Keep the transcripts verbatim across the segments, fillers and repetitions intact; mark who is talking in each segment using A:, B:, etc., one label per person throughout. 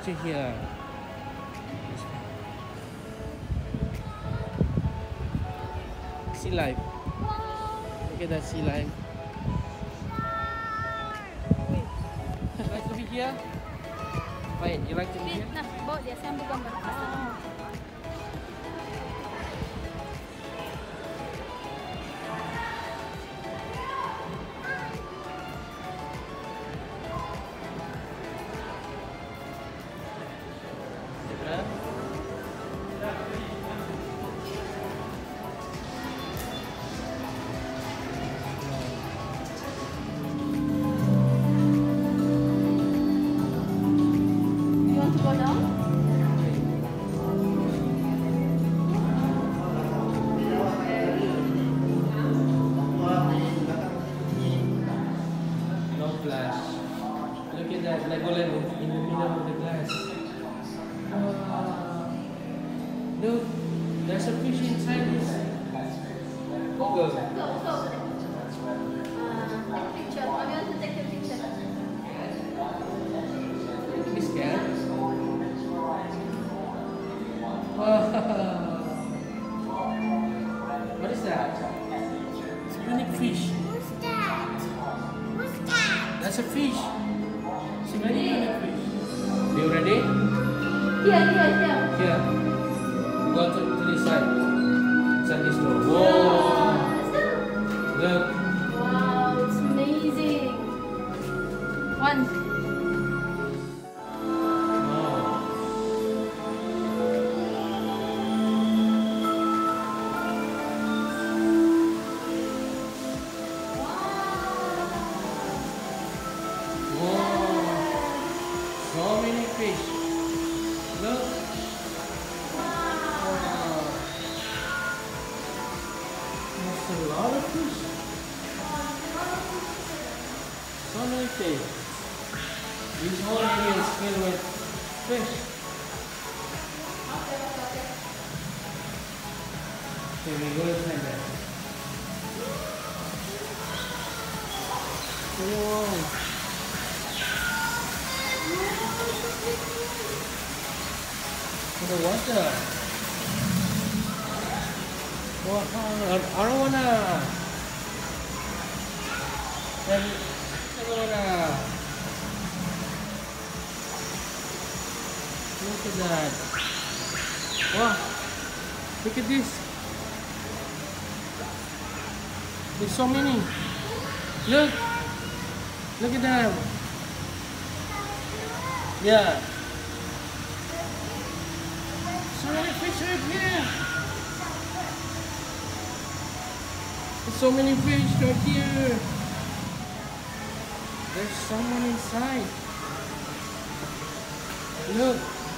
A: picture here. Sea life. Look at that sea life. You like to be here? Wait, you like to be here?
B: Nah, bawa dia, saya ambil gambar. Oh.
A: Look at that LEGOLAND in the middle of the glass. Wow. Look, there's a fish inside this. Go, go.
B: Go, go. Uh, picture. Mommy wants to take a picture.
A: Don't be scared. Wow. What is that? It's a unique fish.
C: What's that? What's that?
A: That's a fish. It's a very unique fish. Are you ready?
B: Here, here, here.
A: Here. Go to, to this side. Inside this door. Whoa. Look.
B: Wow, it's amazing. One.
A: So many fish. Look. Wow. That's a lot of fish. So many fish. This whole area is filled with fish. Okay, we go inside there. Whoa. The water. Wow, arowana. Arowana. Look at that. Wow, look at this. There's so many. Look, look at them. Yeah. So many fish right here. There's so many fish right here. There's someone inside. Look.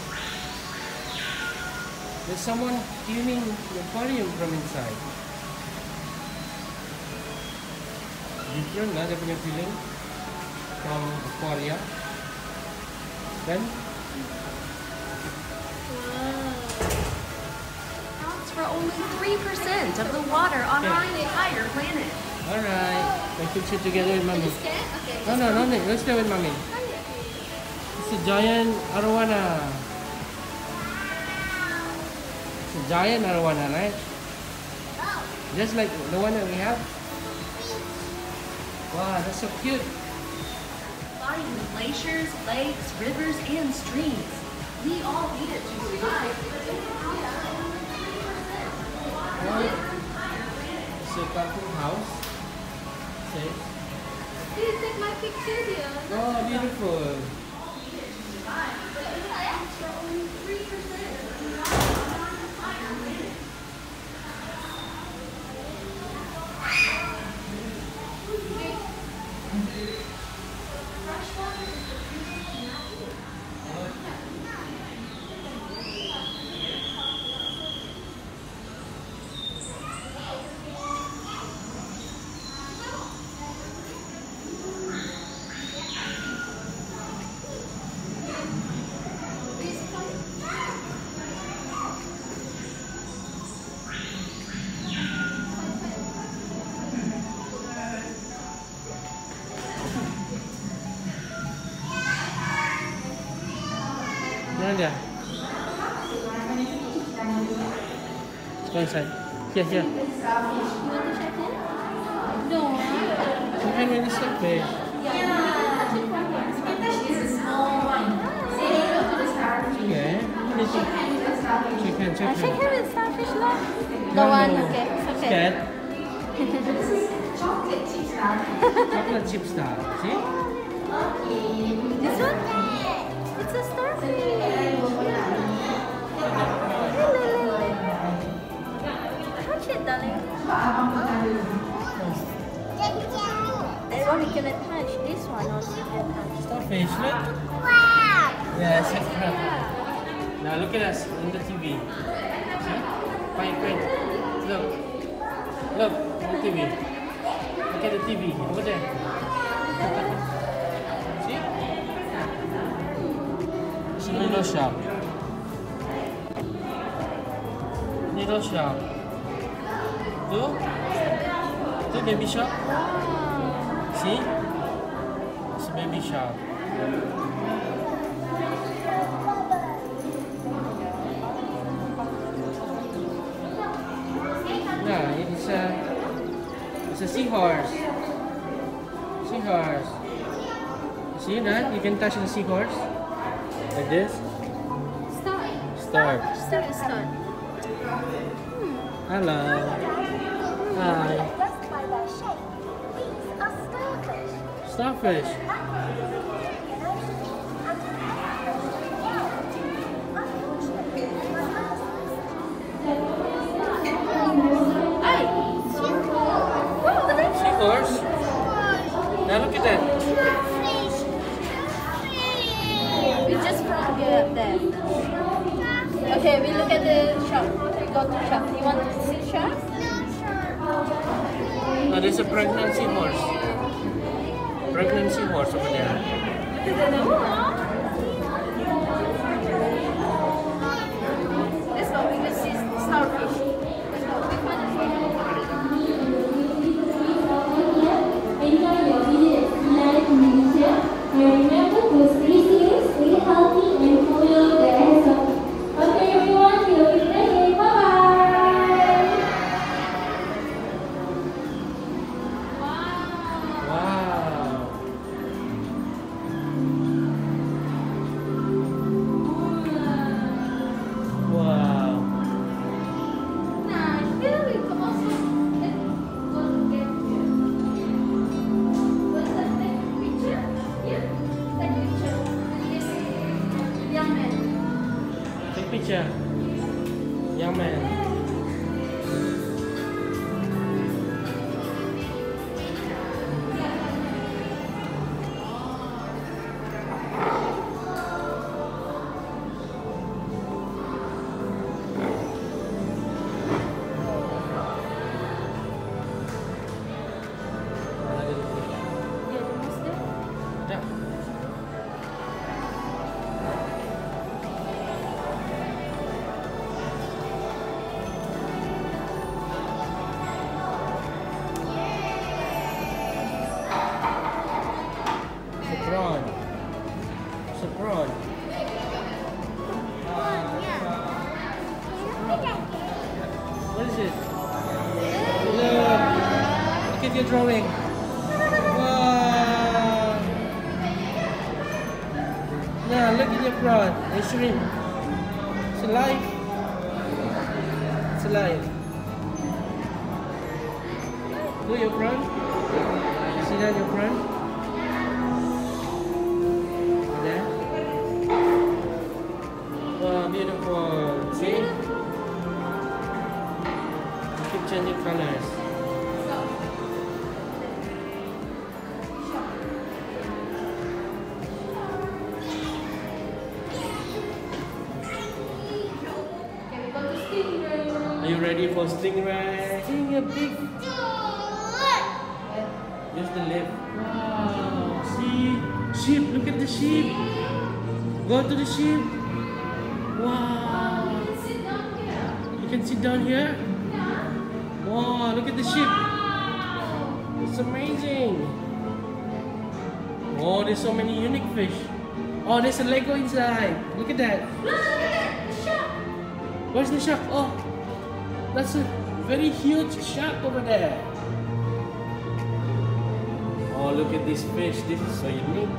A: There's someone cleaning the aquarium from inside. Different, nah, dia punya feeling from aquarium. Then
D: for only three percent of the water on our entire planet.
A: Alright, let's picture together with mommy.
B: Okay.
A: No, no, no, no, let's stay with mommy. It's a giant arowana. It's a giant arowana, right? Just like the one that we have. Wow, that's so cute.
D: Lying in glaciers, lakes, rivers, and streams. We all need it to survive.
A: It's a cartoon house. See?
B: Please take my picture here.
A: Oh, beautiful. Go inside. Here, here.
B: You want to check in? No.
A: You can really starfish. Okay. Chicken,
B: I
A: chicken.
B: shake hand with starfish love.
A: No,
B: Go on,
A: no.
B: okay. It's okay.
A: Scared? Chocolate chip star. See?
B: This one? It's a starfish. Touch it, darling. Sorry, can I touch this one or you can touch?
A: Starfish, look.
C: Wow.
A: Yes, it's crab. Now look at us in the T V. See? Fine, fine. Look. Look, on the T V. Look at the T V over there. See? It's a little shark. Little shark. Look. Look, baby shark. See? It's a baby shark. Yeah, it's a it's a seahorse. Seahorse. See that? You can touch the seahorse like this.
B: Start.
A: Start.
B: Start, start.
A: Hello. Hi.
C: Just by their shape, these are starfish.
A: Starfish.
B: Hey!
A: Seahorse. Now look at that.
B: We just from here there. Okay, we look at the shop. We go to shop. You want to see shop?
A: Oh, there's a pregnant seahorse. Pregnant seahorse over there.
B: Look at the Let's go. We can see starfish. Let's go. Which one is it?
E: Enjoy your visit at SEALIFE Indonesia and remember to stay safe, stay healthy and follow the rest of it. Okay everyone, till we meet again. Bye bye!
A: Wow. Wow.
B: Nah, here we come also. Let's go get here. What's that? Take picture? Yeah. Take picture. This young man.
A: Take picture. Young man.
B: Yeah, almost there.
A: Yeah. It's a prawn. It's a prawn. What is it? Look. Look at your drawing. Wow. Now look at your prawn. A shrimp. It's alive. It's alive. Look at your prawn. You see that your prawn? There. Wow, beautiful. See? Keep changing colors.
B: Okay, we go to stingray.
A: Are you ready for stingray? Stingray big. Use the lip. Wow. See? Sheep. Look at the sheep. Go to the sheep. Wow.
B: Sit down here.
A: You can sit down here. Wow. Look at the sheep. It's amazing. Oh, there's so many unique fish. Oh, there's a Lego inside. Look at that.
B: Look, look at the shark.
A: Where's the shark? Oh. That's a very huge shark over there. Oh, look at this fish. This is so unique.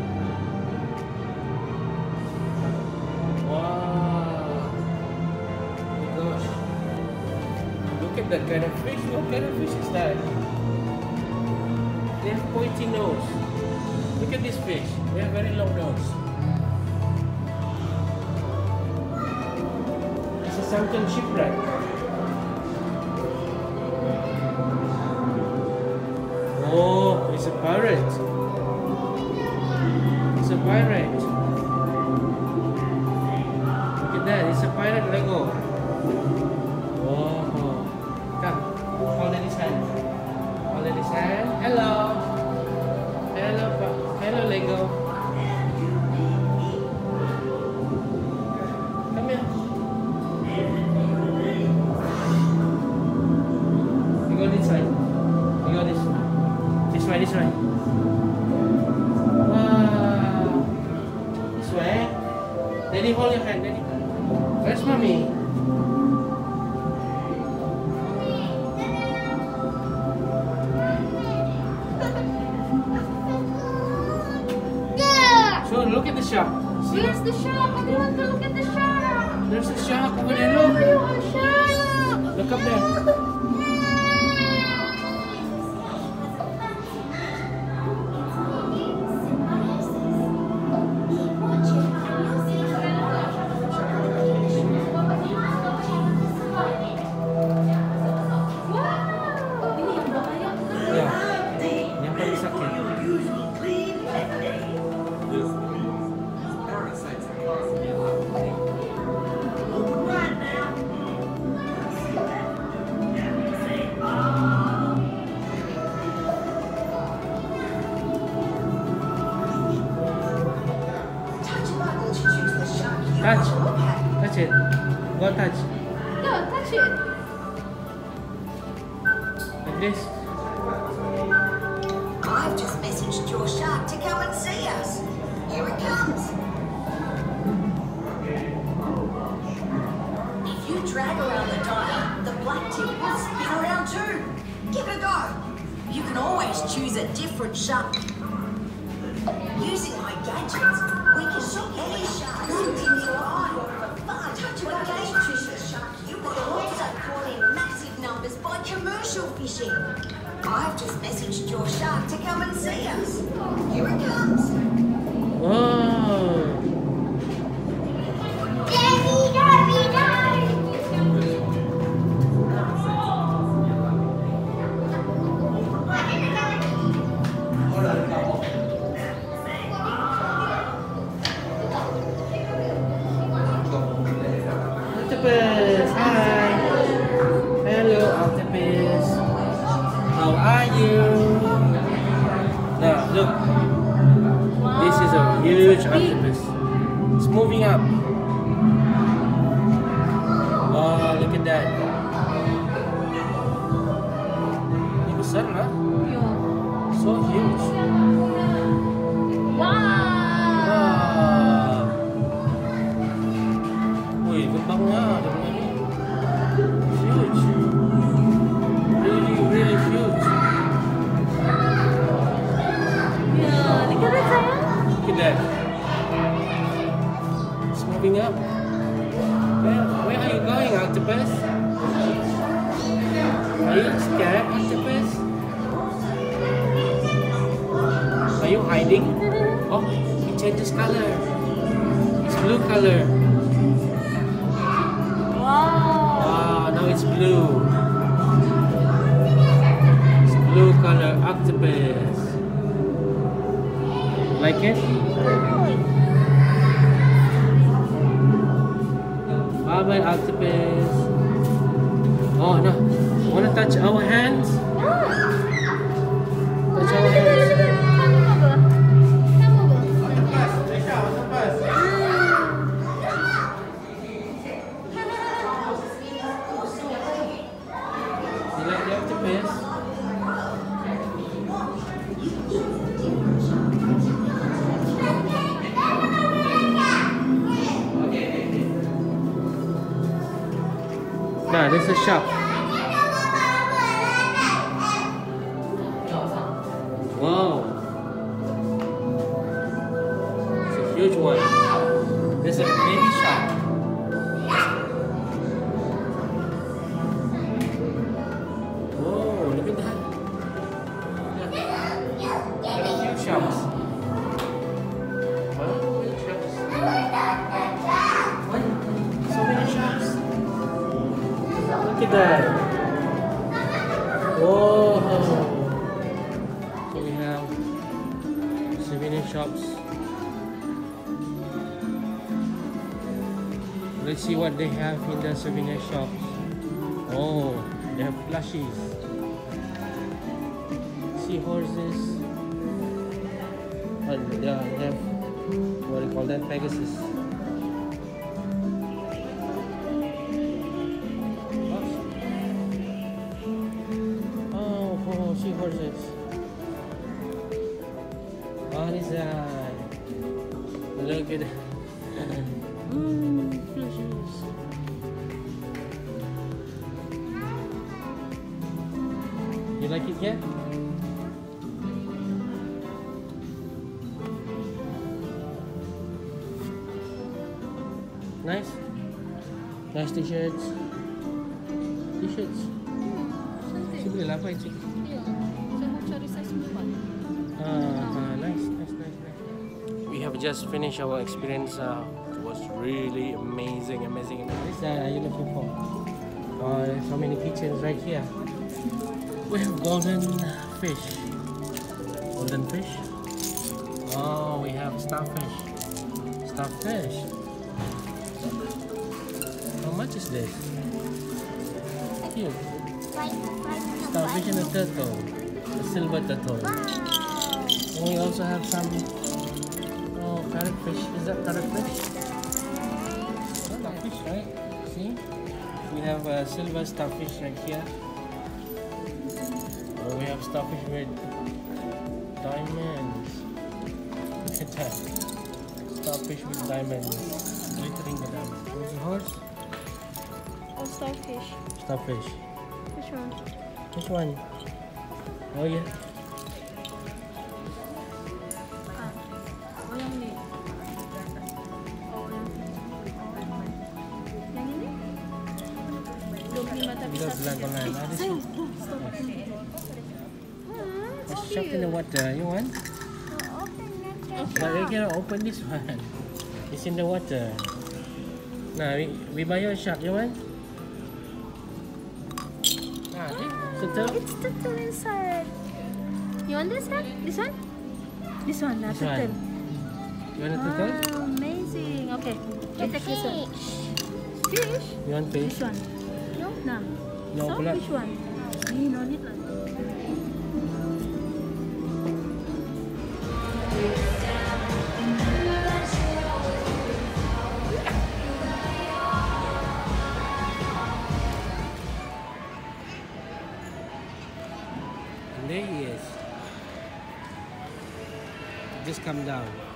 A: Wow. Oh my gosh. Look at that kind of fish. What kind of fish is that? They have pointy nose. Look at this fish. They have very long nose. It's a sunken shipwreck. Oh, it's a pirate. It's a pirate. Look at that. It's a pirate Lego. Oh, come. Hold in his hand. Hold in his hand. Hello. Hello, pa- hello, Lego. Come here. You go this side. You go this. This way, this way. Wow. This way. Daddy, hold your hand, Daddy. Where's mommy? So look at the shark. See?
B: Where's the shark? I want to look at the shark.
A: There's a shark over there.
B: Oh,
A: Look.
B: you want a shark?
A: Look up there. Touch. Touch it. Go touch.
B: No, touch it.
A: Like this.
C: I've just messaged your shark to come and see us. Here it comes. If you drag around the dial, the black tip will spin around too. Give it a go. You can always choose a different shark. Using my gadgets, we can shoot any sharks in your eye. For fun, to engage with the shark, you will also caught in massive numbers by commercial fishing. I've just messaged your shark to come and see us. Here it comes.
A: Wow.
C: Daddy, Daddy, Daddy.
A: Octopus, hi. Hello, octopus. How are you? Now, look. This is a huge octopus. It's moving up. Oh, look at that. Ini besar lah. So huge.
B: Wow.
A: Wow. Wih, kembangnya ada begini. Huge. Really, really huge.
B: Yeah, look at that, sayang.
A: Look at that. It's moving up. Where, where are you going, octopus? Are you scared, octopus? Are you hiding? Oh, it changes color. It's blue color.
B: Wow.
A: Wow, now it's blue. It's blue color octopus. Like it? Bye bye, octopus. Oh no, you wanna touch our hands? Touch our hands.
B: Come over. Come over.
A: You like the octopus? Nah, there's a shop. Wow. It's a huge one. There's a baby shop. Whoa, look at that. Look. There are a few shops. Huh? Shops. What? So many shops. Look at that. Whoa. So we have souvenir shops. Let's see what they have in the souvenir shops. Oh, they have plushies. Seahorses. Oh, they have, what do you call that? Pegasus. Seahorses. What is that? Look at that. Mmm, plushies. You like it yet? Nice? Nice t-shirts. T-shirts. Sige, lapay, sige. Ah, nice, nice, nice, nice. We have just finished our experience. Uh, it was really amazing, amazing. What are you looking for? Oh, there's so many kitchens right here. We have golden fish. Golden fish. Oh, we have starfish. Starfish. How much is this? Cute. Starfish and a turtle. A silver turtle. And we also have some oh parrotfish. Is that parrotfish? Starfish, right? See? We have a silver starfish right here. Oh, we have starfish with diamonds. Look at that. Starfish with diamonds. Glittering with diamonds. Where's the horse?
B: Oh, starfish.
A: Starfish.
B: Which one?
A: Which one? Oh yeah.
B: Ah, oh yang ni. Oh yang yang ini? dua puluh lima tapi
A: Look,
B: satu je.
A: LEGOLAND. Ah, this one.
B: Hmm,
A: It's
B: so
A: shop in the
B: cute.
A: water. You want? But we cannot open this one. It's in the water. Nah, we, we buy your shark. You want? Ah, eh? Turtle?
B: It's turtle inside. You want this one? This one? This one, nah,
A: This
B: turtle.
A: one. You want a turtle?
B: Wow, amazing. Okay, we take this one. Fish?
A: You want fish?
B: This one. No? Nah.
A: No,
B: So,
A: pula.
B: which one? Ni, no need lah.
A: And there he is. Just come down.